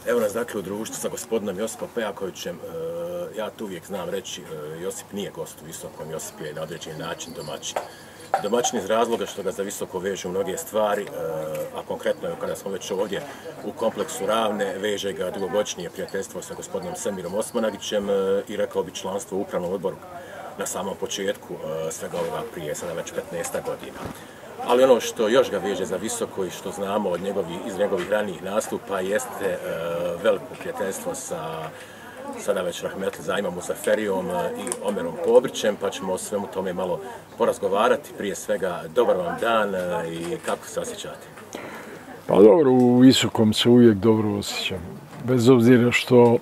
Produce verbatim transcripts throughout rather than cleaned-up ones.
Evo nas dakle u društvu sa gospodinom Josipom Pejakovićem. Ja tu uvijek znam reći, Josip nije gost u Visokom, Josip je na određeni način domaćin. Domaćin iz razloga što ga za Visoko vežu mnoge stvari, a konkretno kada smo već ovdje u kompleksu Ravne, veže ga dugogodišnje prijateljstvo sa gospodinom Semirom Osmanagićem i rekao bi članstvo u upravnom odboru na samom početku svega ovoga prije sada već petnaest godina. Ali ono što još ga veže za Visoko i što znamo od njegovih, iz njegovih ranijih nastupa jeste e, veliko prijateljstvo sa sada već rahmetli Zajmom Muzaferijom i Omerom Pobrićem, pa ćemo o svemu tome malo porazgovarati. Prije svega, dobar vam dan i kako se osjećate? Pa dobro, u Visokom se uvijek dobro osjećam. Bez obzira što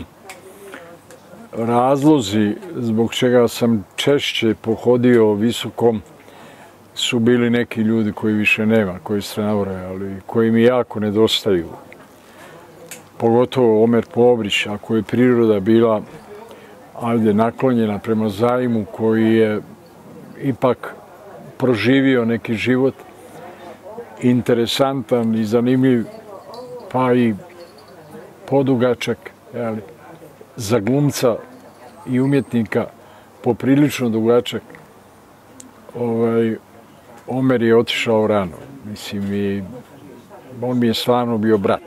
razlozi zbog čega sam češće pohodio Visokom su bili neki ljudi koji više nema, koji ste nabrojali, koji mi jako nedostaju. Pogotovo Omer Pobrić, ako je priroda bila ajde, naklonjena prema Zajmu, koji je ipak proživio neki život interesantan i zanimljiv, pa i podugačak, jeli, za glumca i umjetnika poprilično dugačak. Ovaj, Omer je otišao rano, mislim, i on mi je stvarno bio brat.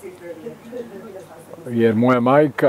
Jer moja majka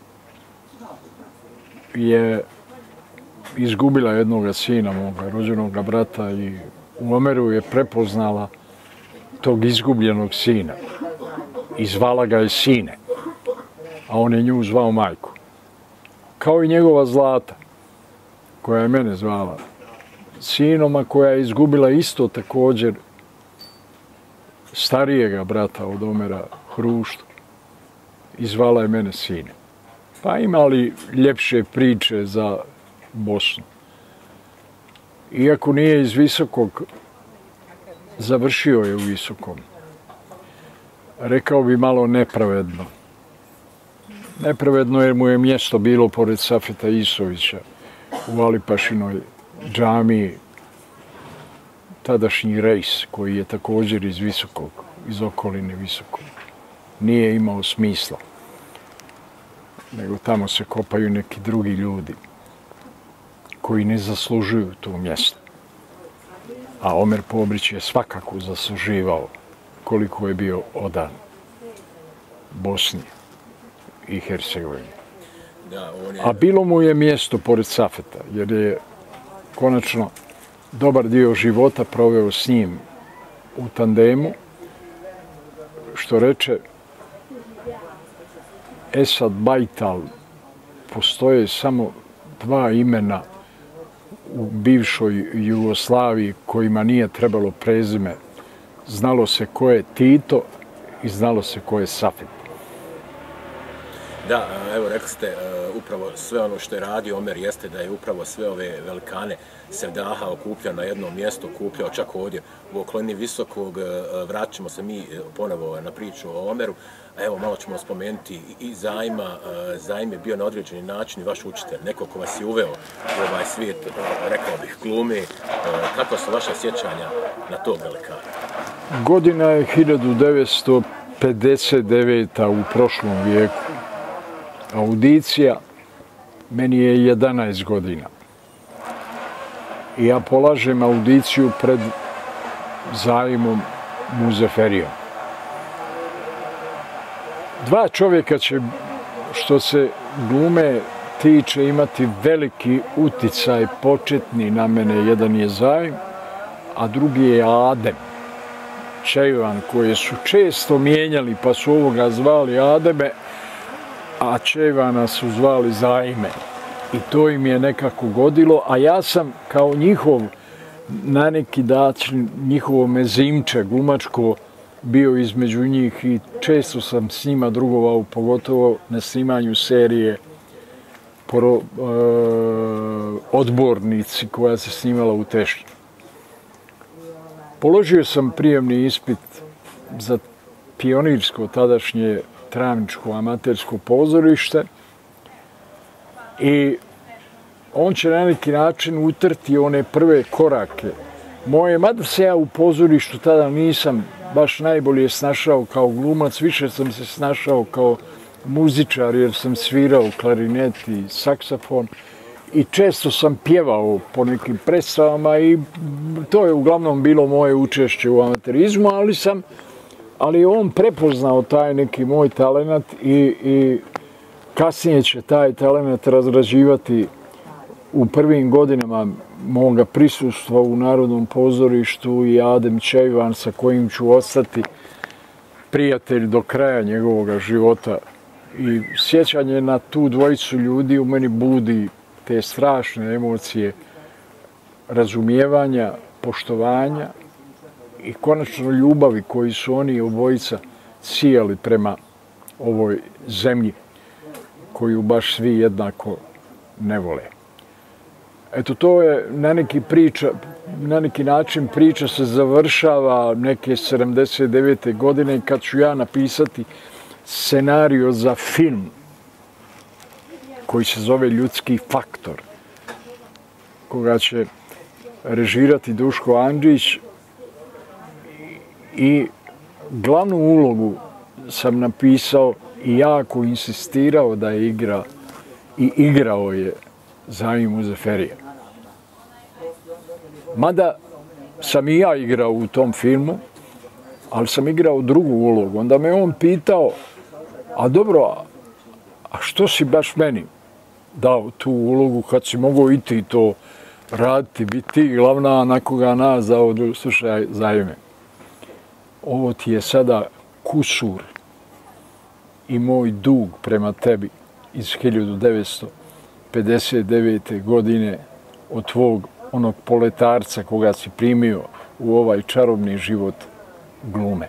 je izgubila jednoga sina, moga rođenog brata, i u Omeru je prepoznala tog izgubljenog sina i zvala ga je sine, a on je nju zvao majku. Kao i njegova Zlata, koja je mene zvala sinoma, koja je izgubila isto također starijega brata od Omera, Hruštu, i zvala je mene sine. Pa imali ljepše priče za Bosnu. Iako nije iz Visokog, završio je u Visokom. Rekao bi malo nepravedno. Nepravedno jer mu je mjesto bilo pored Safeta Isovića u Alipašinoj džamiji, tadašnji Rejs, koji je također iz Visokog, iz okoline Visokog. Nije imao smisla, nego tamo se kopaju neki drugi ljudi koji ne zaslužuju to mjesto. A Omer Pobrić je svakako zasluživao koliko je bio odan Bosni i Hercegovini. A bilo mu je mjesto pored Safeta, jer je konačno dobar dio života proveo s njim u tandemu, što reče Esad Bajtal, postoje samo dva imena u bivšoj Jugoslaviji kojima nije trebalo prezime. Znalo se ko je Tito i znalo se ko je Safet. Da, evo rekli ste, upravo sve ono što je radio Omer jeste da je upravo sve ove velikane sevdaha okupljao na jednom mjestu, okupljao čak ovdje u okolini Visokog. Vratit ćemo se mi ponovo na priču o Omeru. Evo, malo ćemo spomenuti i Zajma. Zajm je bio na određeni način vaš učitelj, neko ko vas je uveo u ovaj svijet, rekao bih, glume. Kako su vaša sjećanja na tog velikana? Godina je hiljadu devetsto pedeset deveta u prošlom vijeku. Audicija, meni je jedanaest godina. I ja polažem audiciju pred Zajmom Muzaferijom. Dva čovjeka će, što se glume tiče, imati veliki uticaj početni na mene. Jedan je Zajm, a drugi je Adem Čejvan, koje su često mijenjali, pa su ovoga zvali Ademe, a Čejvana su zvali Zajme. I to im je nekako godilo, a ja sam kao njihov, na neki način, njihovo mezimče glumačko bio između njih i često sam s njima drugovao, pogotovo na snimanju serije Pro, e, Odbornici, koja se snimala u Tešnju. Položio sam prijemni ispit za pionirsko tadašnje Travničko amatersko pozorište i on će na neki način utrti one prve korake moje, mada se ja u pozorištu tada nisam baš najbolje snašao kao glumac, više sam se snašao kao muzičar jer sam svirao klarinet i saksofon i često sam pjevao po nekim predstavama i to je uglavnom bilo moje učešće u amaterizmu, ali sam ali je on prepoznao taj neki moj talenat i, i kasnije će taj talenat razrađivati u prvim godinama moga prisustva u Narodnom pozorištu i Adem Čejvan sa kojim ću ostati prijatelj do kraja njegovog života. I sjećanje na tu dvojicu ljudi u meni budi te strašne emocije razumijevanja, poštovanja i konačno ljubavi koji su oni obojica sijali prema ovoj zemlji koju baš svi jednako ne vole. Eto, to je na neki priča, na neki način priča se završava neke sedamdeset devete godine kad ću ja napisati scenario za film koji se zove Ljudski faktor, koga će režirati Duško Andžić i glavnu ulogu sam napisao i jako insistirao da je igra i igrao je Zaim Muzaferija. Mada sam i ja igrao u tom filmu, ali sam igrao drugu ulogu. Onda me on pitao, a dobro, a što si baš meni dao tu ulogu kad si mogao i ti to raditi, biti ti glavna na koga nas dao, slušaj, Zaime. Ovo ti je sada kusur i moj dug prema tebi iz hiljadu devetsto pedeset devete. godine od tvog onog poletarca koga si primio u ovaj čarobni život glume.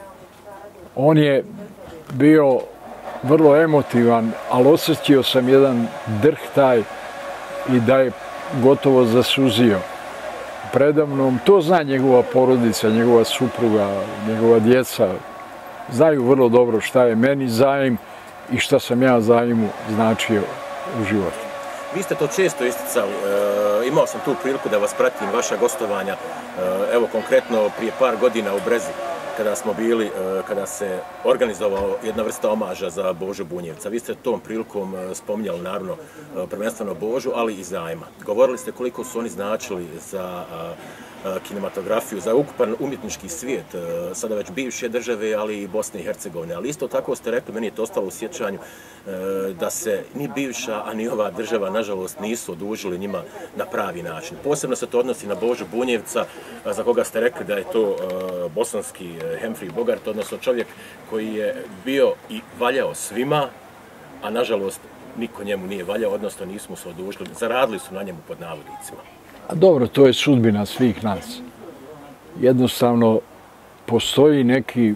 On je bio vrlo emotivan, ali osjetio sam jedan drhtaj i da je gotovo zasuzio predamnom. To zna njegova porodica, njegova supruga, njegova djeca. Znaju vrlo dobro šta je meni Zaim i šta sam ja Zaimu značio u životu. Vi ste to često isticali, e, imao sam tu priliku da vas pratim, vaša gostovanja, e, evo konkretno prije par godina u Brezi, kada smo bili, e, kada se organizovao jedna vrsta omaža za Božu Bunjevca. Vi ste tom prilikom spominjali naravno prvenstveno Božu, ali i Zaima. Govorili ste koliko su oni značili za kinematografiju, za ukupan umjetnički svijet, sada već bivše države, ali i Bosne i Hercegovine. Ali isto tako ste rekli, meni je to ostalo u sjećanju, da se ni bivša, a ni ova država, nažalost, nisu odužili njima na pravi način. Posebno se to odnosi na Božu Bunjevca, za koga ste rekli da je to bosanski Humphrey Bogart, odnosno čovjek koji je bio i valjao svima, a nažalost niko njemu nije valjao, odnosno nismo se odužili, zaradili su na njemu pod navodnicima. A dobro, to je sudbina svih nas. Jednostavno, postoji neki,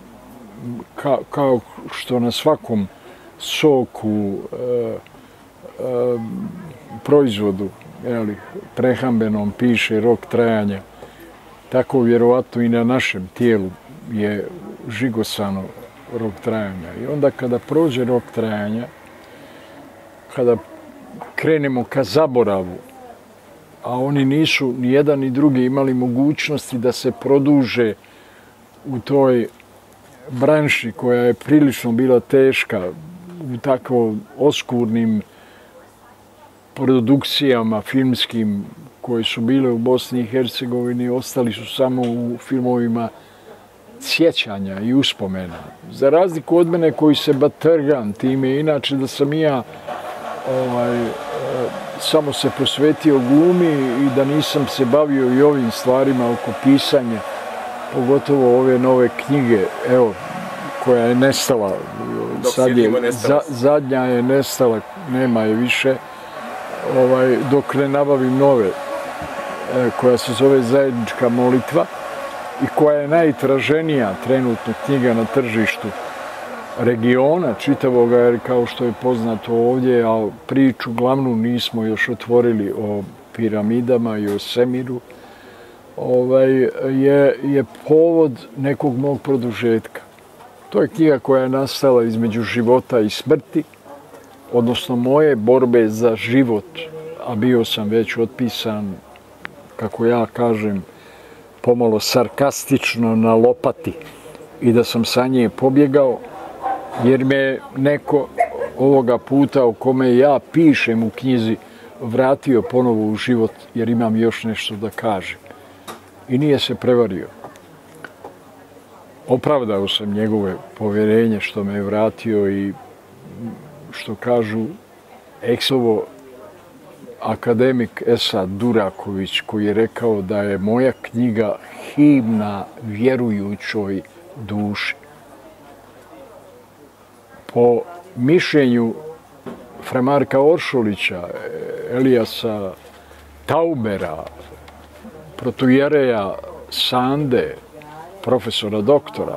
ka, kao što na svakom soku, e, e, proizvodu, jeli, prehrambenom piše rok trajanja, tako vjerovatno i na našem tijelu je žigosano rok trajanja. I onda kada prođe rok trajanja, kada krenemo ka zaboravu, a oni nisu ni jedan ni drugi imali mogućnosti da se produže u toj branši koja je prilično bila teška, u tako oskurnim produkcijama filmskim koje su bile u Bosni i Hercegovini, ostali su samo u filmovima sjećanja i uspomena. Za razliku od mene koji se batrgam time, inače da sam i ja ovaj, samo se posvetio glumi i da nisam se bavio i ovim stvarima oko pisanja, pogotovo ove nove knjige, evo, koja je nestala, sad je, za, zadnja je nestala, nema je više, ovaj, dok ne nabavim nove, koja se zove Zajednička molitva i koja je najtraženija trenutno knjiga na tržištu regiona čitavoga, jer kao što je poznato ovdje, a priču glavnu nismo još otvorili o piramidama i o svemiru, ovaj, je, je povod nekog mog produžetka. To je knjiga koja je nastala između života i smrti, odnosno moje borbe za život, a bio sam već otpisan, kako ja kažem, pomalo sarkastično na lopati i da sam sa nje pobjegao, jer me neko ovoga puta o kome ja pišem u knjizi vratio ponovo u život, jer imam još nešto da kažem. I nije se prevario. Opravdao sam njegove povjerenje što me je vratio i što kažu eksovo akademik Esad Duraković, koji je rekao da je moja knjiga himna vjerujućoj duši. Po mišljenju fra Marka Oršulića, Elijasa Taubera, protujereja Sande, profesora doktora,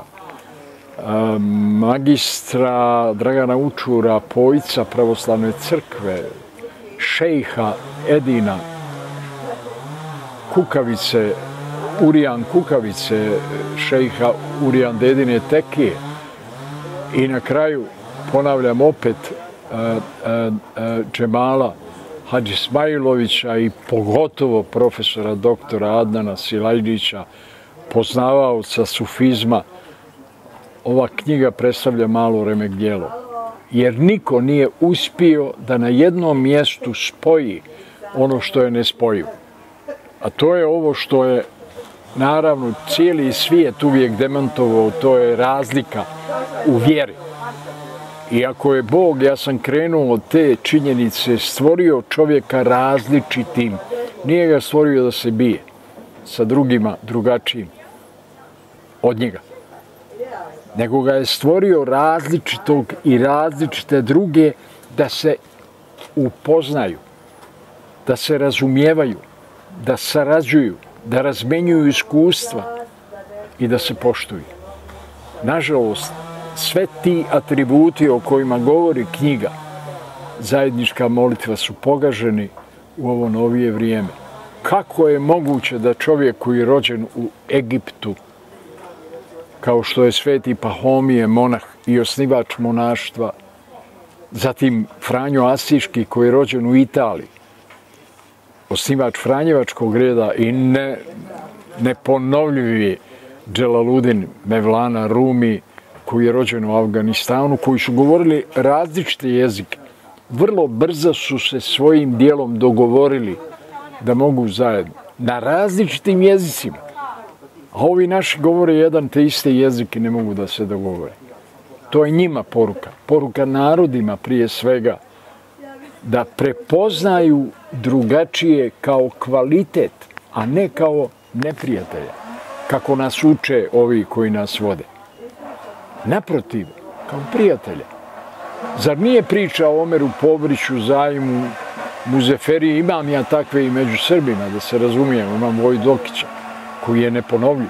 magistra Dragana Učura, pojca pravoslavne crkve, šejha Edina Kukavice, Urijan Kukavice, šejha Urijan Dedine Tekije. I na kraju ponavljam opet Džemala Hadži Smajlovića i pogotovo profesora doktora Adnana Silajđića, poznavaoca sufizma. Ova knjiga predstavlja malo remek djelo, jer niko nije uspio da na jednom mjestu spoji ono što je nespojivo. A to je ovo što je, naravno, cijeli svijet uvijek demantovao, to je razlika u vjeri. Iako je Bog, ja sam krenuo od te činjenice, stvorio čovjeka različitim, nije ga stvorio da se bije sa drugima drugačijim od njega, nego ga je stvorio različitog i različite druge da se upoznaju, da se razumijevaju, da sarađuju, da razmenjuju iskustva i da se poštuju. Nažalost, sve ti atributi o kojima govori knjiga, zajednička molitva, su pogaženi u ovo novije vrijeme. Kako je moguće da čovjek koji je rođen u Egiptu, kao što je sveti Pahomije, monah i osnivač monaštva, zatim Franjo Asiški koji je rođen u Italiji, osnivač Franjevačkog reda i ne, neponovljivi Dželaludin Mevlana Rumi, koji je rođen u Afganistanu, koji su govorili različite jezike, vrlo brzo su se svojim dijelom dogovorili da mogu zajedno, na različitim jezicima. A ovi naši govore jedan te iste jezike, ne mogu da se dogovore. To je njima poruka. Poruka narodima prije svega, da prepoznaju drugačije kao kvalitet, a ne kao neprijatelja, kako nas uče ovi koji nas vode. Naprotiv, kao prijatelja. Zar nije priča o Omeru Pobriću, Zajmu, Muzeferiji? Imam ja takve i među Srbima, da se razumijemo. Imam Vojdokića, koji je neponovljiv.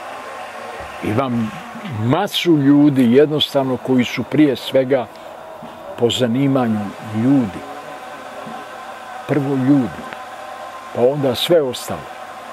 Imam masu ljudi, jednostavno, koji su prije svega po zanimanju ljudi. Prvo ljudi, pa onda sve ostalo.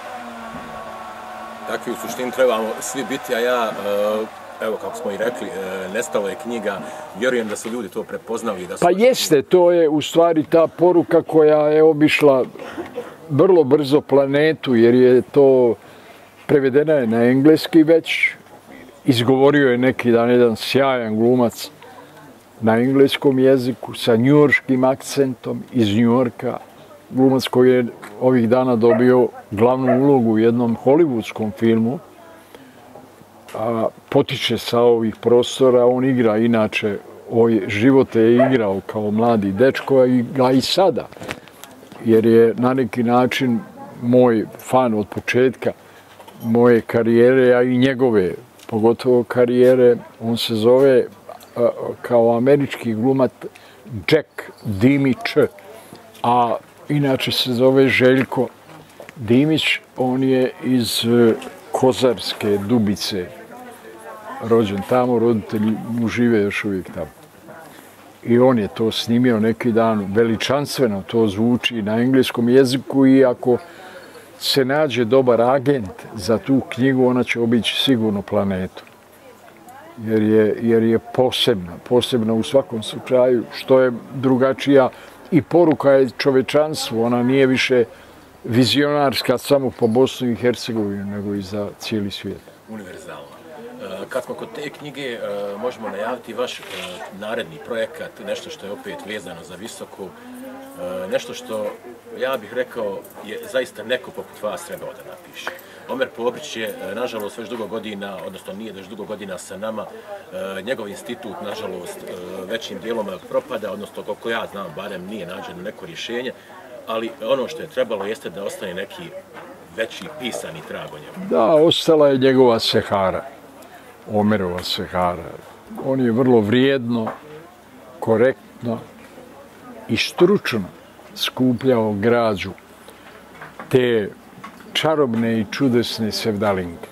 Takvi u suštini trebamo svi biti, a ja, evo kako smo i rekli, nestala je knjiga, vjerujem da su ljudi to prepoznali. Da su... Pa jeste, to je u stvari ta poruka koja je obišla vrlo brzo planetu, jer je to prevedena je na engleski već, izgovorio je neki dan jedan sjajan glumac na engleskom jeziku sa njujorškim akcentom iz Njujorka, glumac koji je ovih dana dobio glavnu ulogu u jednom hollywoodskom filmu, a potiče sa ovih prostora, on igra inače, ovaj živote je igrao kao mladi dečko, a igra i sada, jer je na neki način moj fan od početka moje karijere, a i njegove, pogotovo karijere. On se zove a, kao američki glumac Jack Dimić, a inače se zove Željko Dimić. On je iz Kozarske Dubice rođen tamo, roditelji mu žive još uvijek tamo. I on je to snimio neki dan, veličanstveno to zvuči na engleskom jeziku, i ako se nađe dobar agent za tu knjigu, ona će obići sigurno planetu. Jer je, jer je posebna, posebna u svakom slučaju, što je drugačija i poruka je čovečanstvu. Ona nije više vizionarska samo po Bosnu i Hercegovinu, nego i za cijeli svijet. Univerzalno. Kad smo kod te knjige, možemo najaviti vaš naredni projekat, nešto što je opet vezano za Visoku, nešto što, ja bih rekao, je zaista neko poput vas trebao da napiše. Omer Pobrić je, nažalost, već dugo godina, odnosno nije već dugo godina sa nama, njegov institut, nažalost, većim dijelom propada, odnosno, koliko ja znam, barem nije nađeno neko rješenje, ali ono što je trebalo jeste da ostane neki veći pisani trag o njemu. Da, ostala je njegova Sehara, Omerova Sehara. On je vrlo vrijedno, korektno i stručno skupljao građu te čarobne i čudesne sevdalinke.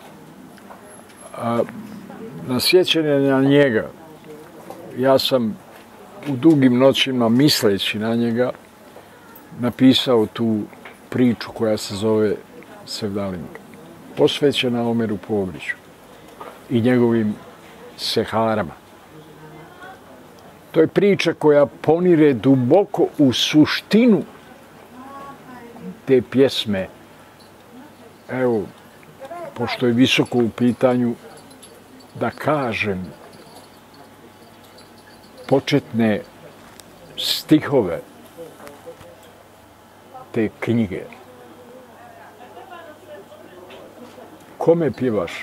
A na sjećanje na njega, ja sam u dugim noćima, misleći na njega, napisao tu priču koja se zove Sevdalinka, posvećena Omeru Pobriću i njegovim Seharama. To je priča koja ponire duboko u suštinu te pjesme. Evo, pošto je Visoko u pitanju, da kažem početne stihove te knjige. Kome pjevaš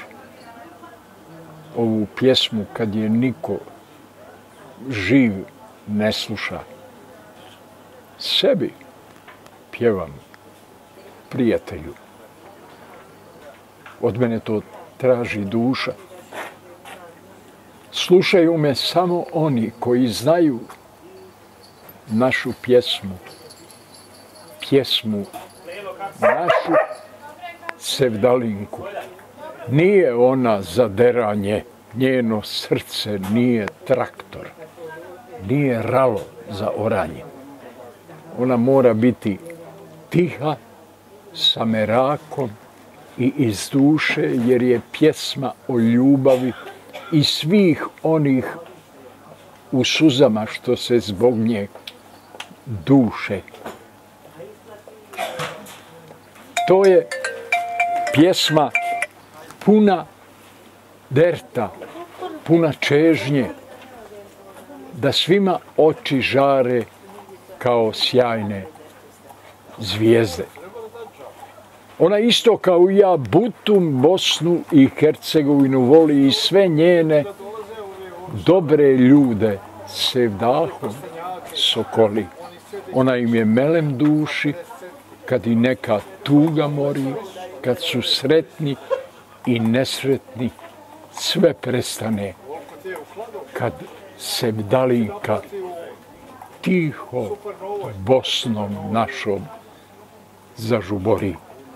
ovu pjesmu kad je niko živ ne sluša? Sebi pjevam, prijatelju. Od mene to traži duša. Slušaju me samo oni koji znaju našu pjesmu, pjesmu našu Sevdalinku. Nije ona za deranje, njeno srce nije traktor, nije ralo za oranje. Ona mora biti tiha, sa merakom i iz duše, jer je pjesma o ljubavi i svih onih u suzama što se zbog nje duše. To je pjesma puna derta, puna čežnje, da svima oči žare kao sjajne zvijezde. Ona isto kao i ja Butum, Bosnu i Hercegovinu voli i sve njene dobre ljude sevdahom sokoli. Ona im je melem duši kad i neka tuga mori, kad su sretni i nesretni, sve prestane. Kad Sevdalinka tiho Bosnom našom zažubori.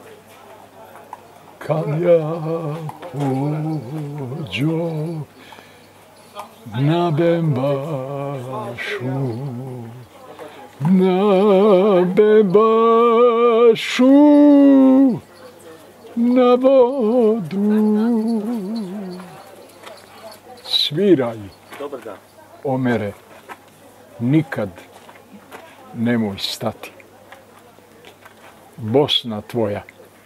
Kad ja pođo na bembašu, na bembašu, na vodu. Sviraj, Omere, nikad nemoj stati. Bosna tvoja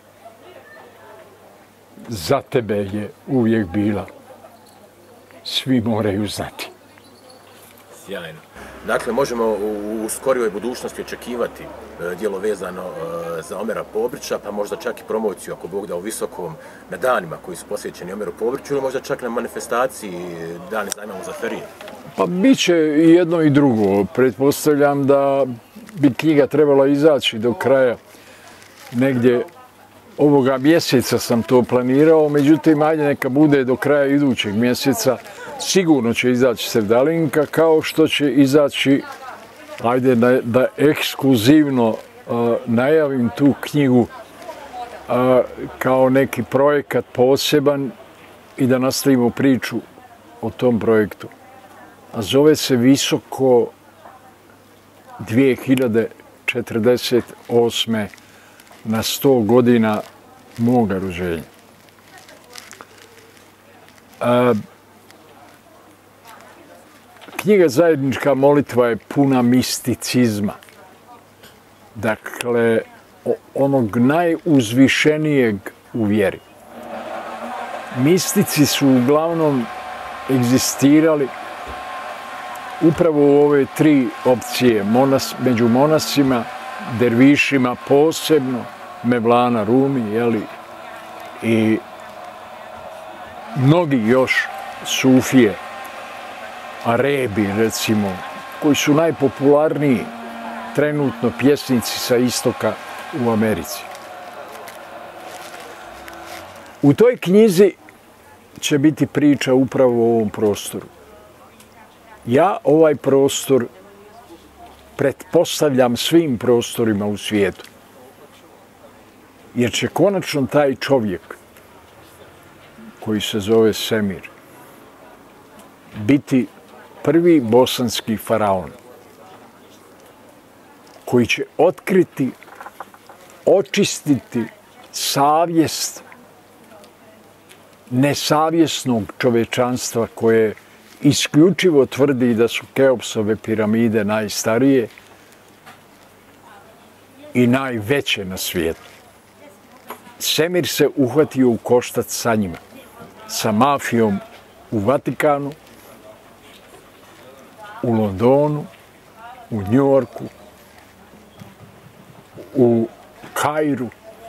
za tebe je uvijek bila. Svi moraju znati. Sjajno. Dakle, možemo u skorijoj budućnosti očekivati djelo vezano za Omera Pobrića, pa možda čak i promociju, ako Bog da, u Visokom, na danima koji su posvećeni Omeru Pobriću, ili možda čak na manifestaciji Dani za Muzaferije. Pa bit će i jedno i drugo. Pretpostavljam da bi knjiga trebala izaći do kraja. Negdje ovoga mjeseca sam to planirao, međutim, ajde neka bude do kraja idućeg mjeseca. Sigurno će izaći Sevdalinka, kao što će izaći, ajde da, da ekskluzivno uh, najavim tu knjigu uh, kao neki projekat poseban i da nastavimo priču o tom projektu. A zove se Visoko dvije hiljade četrdeset osme na sto godina moga rođenja. Uh, Knjiga Zajednička molitva je puna misticizma. Dakle, onog najuzvišenijeg u vjeri. Mistici su uglavnom egzistirali upravo u ove tri opcije, monas, među monasima, dervišima posebno, Mevlana Rumi, jeli, i mnogi još sufije, Arebi recimo, koji su najpopularniji trenutno pjesnici sa istoka u Americi. U toj knjizi će biti priča upravo o ovom prostoru. Ja ovaj prostor pretpostavljam svim prostorima u svijetu. Jer će konačno taj čovjek, koji se zove Semir, biti prvi bosanski faraon, koji će otkriti, očistiti savjest nesavjesnog čovečanstva koje isključivo tvrdi da su Keopsove piramide najstarije i najveće na svijetu. Semir se uhvatio u koštac sa njima, sa mafijom u Vatikanu, u Londonu, u Njujorku, u Kairu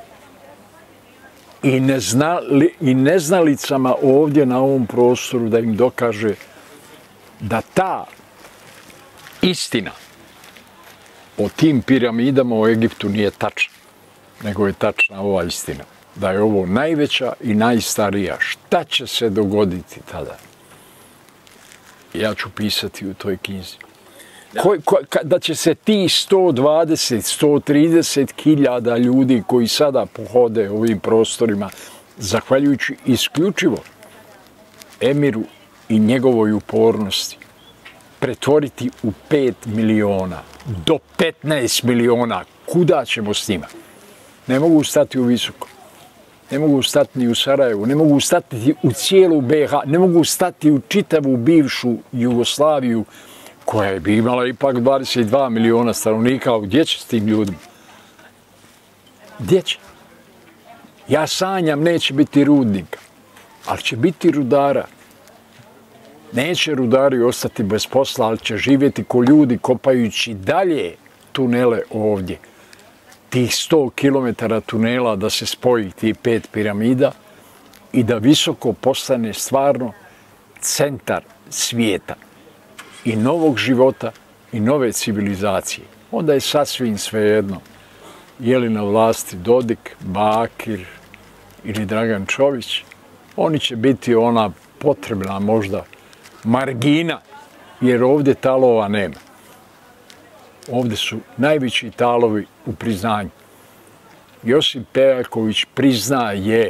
i, neznali, i neznalicama ovdje na ovom prostoru da im dokaže da ta istina o tim piramidama u Egiptu nije tačna, nego je tačna ova istina. Da je ovo najveća i najstarija. Šta će se dogoditi tada? Ja ću pisati u toj knjizi. Da, ko, ko, da će se ti sto dvadeset, sto trideset hiljada ljudi koji sada pohode ovim prostorima, zahvaljujući isključivo Emiru i njegovoj upornosti, pretvoriti u pet miliona, do petnaest miliona. Kuda ćemo s njima? Ne mogu stati u Visoko, ne mogu stati ni u Sarajevu, ne mogu stati u cijelu B H, ne mogu stati u čitavu bivšu Jugoslaviju, koja bi imala ipak dvadeset dva miliona stanovnika. Gdje će s tim ljudima? Gdje će? Ja sanjam, neće biti rudnika, ali će biti rudara. Neće rudari ostati bez posla, ali će živjeti ko ljudi kopajući dalje tunele ovdje. Tih sto kilometara tunela da se spoji tih pet piramida i da Visoko postane stvarno centar svijeta i novog života i nove civilizacije. Onda je sasvim svejedno je li na vlasti Dodik, Bakir ili Dragan Čović. Oni će biti ona potrebna možda margina, jer ovdje talova nema. Ovdje su najveći talovi u priznanju. Josip Pejaković priznaje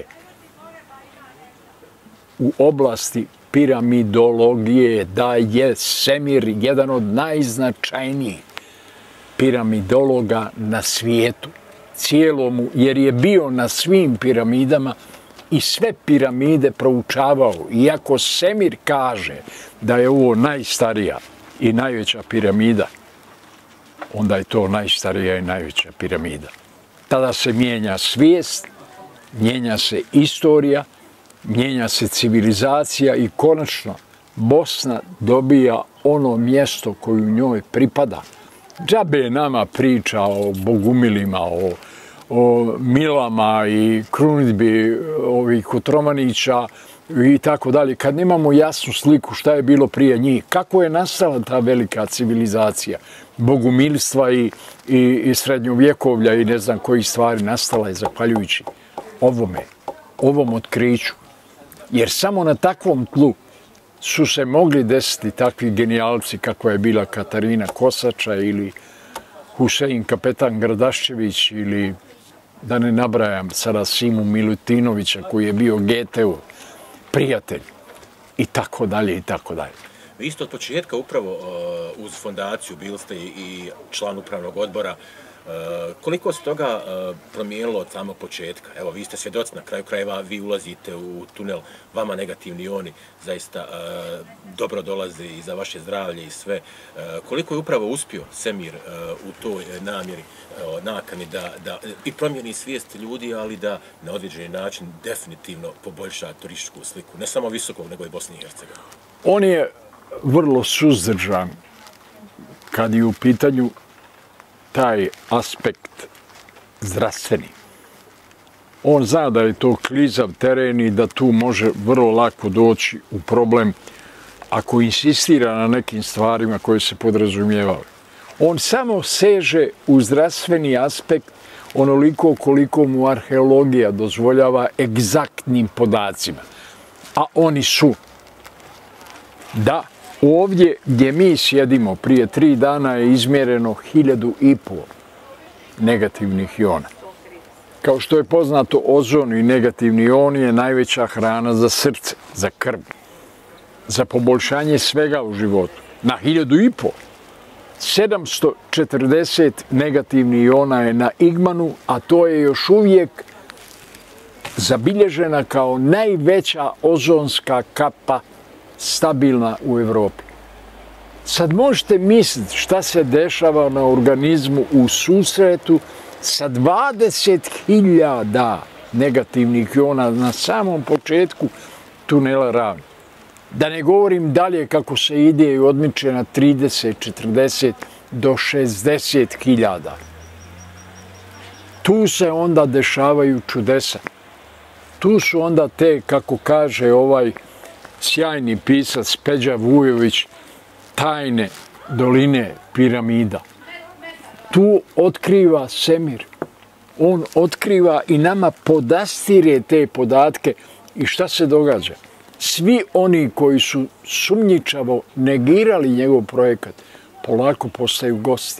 u oblasti piramidologije da je Semir jedan od najznačajnijih piramidologa na svijetu, cijelomu, jer je bio na svim piramidama i sve piramide proučavao. Iako Semir kaže da je ovo najstarija i najveća piramida, onda je to najstarija i najveća piramida. Tada se mijenja svijest, mijenja se istorija, mijenja se civilizacija i konačno Bosna dobija ono mjesto koju njoj pripada. Džabe je nama priča o bogumilima, o, o milama i krunidbi ovih Kotromanića i tako dalje. Kad nemamo jasnu sliku šta je bilo prije njih, kako je nastala ta velika civilizacija bogumilstva i, i, i srednjovjekovlja i ne znam kojih stvari nastala je zahvaljujući ovome, ovom otkriću. Jer samo na takvom tlu su se mogli desiti takvi genijalci kako je bila Katarina Kosača ili Husein Kapetan Gradaščević ili, da ne nabrajam sada, Simu Milutinovića koji je bio Goetheov prijatelj i tako dalje i tako dalje. Vi isto od početka upravo uz fondaciju bili ste i član upravnog odbora Koliko se toga promijenilo od samog početka? Evo, vi ste svjedoci, na kraju krajeva vi ulazite u tunel, vama negativni ioni zaista dobro dolaze i za vaše zdravlje i sve. Koliko je upravo uspio Semir u toj namjeri, nakani da, da i promijeni svijest ljudi, ali da na određeni način definitivno poboljša turističku sliku, ne samo Visokog, nego i Bosne i Hercegovine? On je vrlo suzdržan kad je u pitanju taj aspekt zdravstveni. On zna da je to klizav teren i da tu može vrlo lako doći u problem ako insistira na nekim stvarima koje se podrazumijevaju. On samo seže u zdravstveni aspekt onoliko koliko mu arheologija dozvoljava egzaktnim podacima. A oni su da ovdje gdje mi sjedimo prije tri dana je izmjereno hiljadu i pol negativnih iona. Kao što je poznato, ozon i negativni ion je najveća hrana za srce, za krv, za poboljšanje svega u životu. Na hiljadu i pol. sedamsto četrdeset negativnih iona je na Igmanu, a to je još uvijek zabilježena kao najveća ozonska kapa stabilna u Evropi. Sad možete misliti šta se dešava na organizmu u susretu sa dvadeset hiljada negativnih iona na samom početku tunela Ravni. Da ne govorim dalje kako se ide i odmiče na trideset, četrdeset do šezdeset hiljada. Tu se onda dešavaju čudesa. Tu su onda te, kako kaže ovaj sjajni pisac Peđa Vujović, tajne doline piramida. Tu otkriva Semir. On otkriva i nama podastire te podatke i šta se događa. Svi oni koji su sumnjičavo negirali njegov projekat, polako postaju gosti.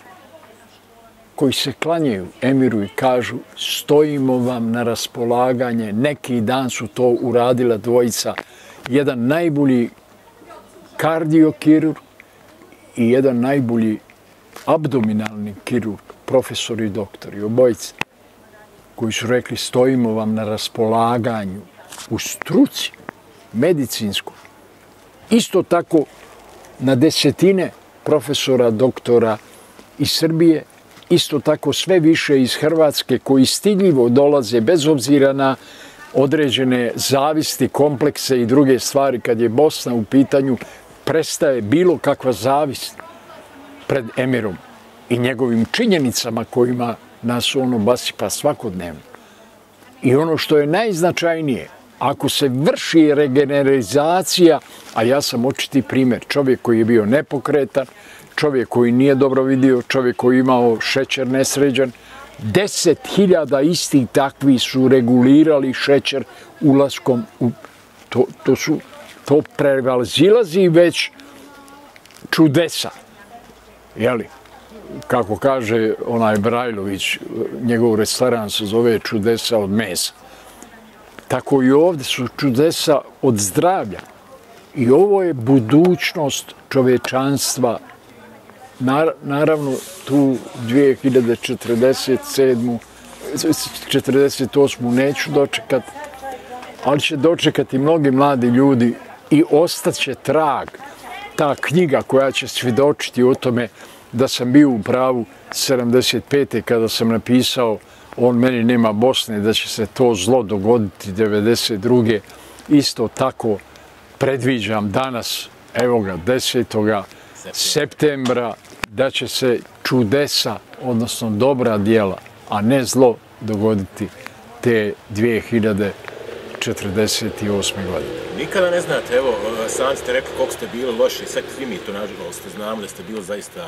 Koji se klanjaju Emiru i kažu stojimo vam na raspolaganje. Neki dan su to uradila dvojica. Jedan najbolji kardiokirurg i jedan najbolji abdominalni kirurg, profesor i doktor i obojice, koji su rekli stojimo vam na raspolaganju u struci medicinskoj. Isto tako na desetine profesora, doktora iz Srbije, isto tako sve više iz Hrvatske koji stidljivo dolaze bez obzira na određene zavisti, komplekse i druge stvari. Kad je Bosna u pitanju, prestaje bilo kakva zavist pred Emirom i njegovim činjenicama kojima nas ono basipa svakodnevno. I ono što je najznačajnije, ako se vrši regenerizacija, a ja sam očiti primjer, čovjek koji je bio nepokretan, čovjek koji nije dobro vidio, čovjek koji je imao šećer nesređen, deset hiljada istih takvi su regulirali šećer ulaskom u to, to su to prevazilazi već čudesa. Jeli? Kako kaže onaj Brajlović, njegov restoran se zove čudesa od mesa. Tako i ovdje su čudesa od zdravlja. I ovo je budućnost čovječanstva. Naravno, tu dvije hiljade četrdeset sedmu. četrdeset osmu neću dočekati, ali će dočekati mnogi mladi ljudi i ostaće trag. Ta knjiga koja će svjedočiti o tome da sam bio u pravu sedamdeset pete kada sam napisao On meni nema Bosne, da će se to zlo dogoditi devedeset druge Isto tako predviđam danas, evo ga, desetog septembra, da će se čudesa, odnosno dobra djela, a ne zlo, dogoditi te dvije hiljade četrdeset osme. godine. Nikada ne znate, evo, sami ste rekli koliko ste bili loši, sad svi mi to nažalost znamo da ste bili zaista,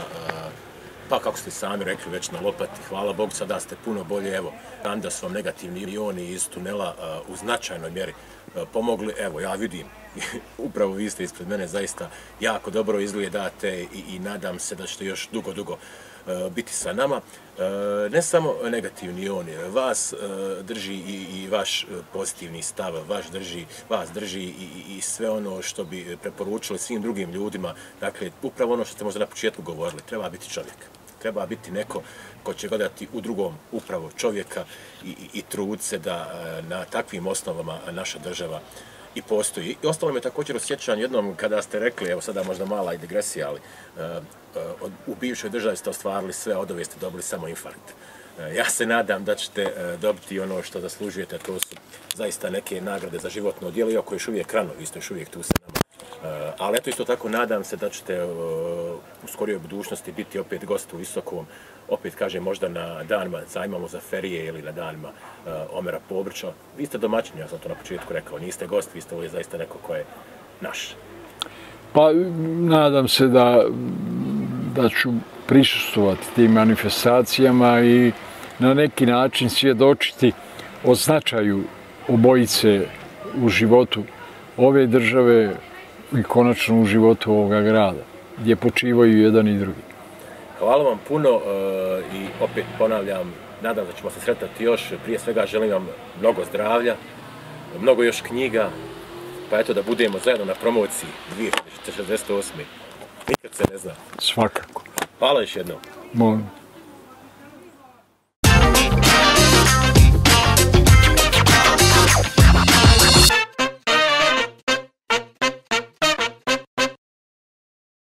pa kako ste sami rekli, već na lopati. Hvala Bogu, sada ste puno bolje, evo, da su vam negativni ioni iz tunela u značajnoj mjeri pomogli. Evo, ja vidim, upravo vi ste ispred mene, zaista jako dobro izgledate i, i nadam se da ćete još dugo, dugo biti sa nama. Ne samo negativni ioni, vas drži i, i vaš pozitivni stav, vaš drži, vas drži i, i sve ono što bi preporučili svim drugim ljudima. Dakle, upravo ono što ste možda na početku govorili, treba biti čovjek. treba biti neko ko će gledati u drugom upravo čovjeka i, i, i trud se da na takvim osnovama naša država i postoji. I ostalo me također u sjećanju jednom kada ste rekli, evo sada možda mala i digresija, ali uh, uh, u bivšoj državi ste ostvarili sve, od ove ste dobili samo infarkt. Uh, ja se nadam da ćete uh, dobiti ono što zaslužujete, to su zaista neke nagrade za životno djelo, iako još uvijek rano, vi ste još uvijek tu sa nama. Uh, ali eto isto tako nadam se da ćete uh, u skorijoj budućnosti biti opet gost u Visokom, opet kažem možda na danima zajmamo za ferije ili na danima uh, Omera Pobrića. Vi ste domaćini, ja sam to na početku rekao, niste gost, vi ste ovdje zaista neko ko je naš. Pa nadam se da, da ću prisustvovati tim manifestacijama i na neki način svjedočiti o značaju obojice u životu ove države i konačno u životu ovoga grada, gdje počivaju jedan i drugi. Hvala vam puno uh, i opet ponavljam, nadam da ćemo se sretati još. Prije svega želim vam mnogo zdravlja, mnogo još knjiga, pa eto da budemo zajedno na promociji dvije hiljade šezdeset osme. Nikad se ne zna. Svakako. Hvala još jednom. Molim.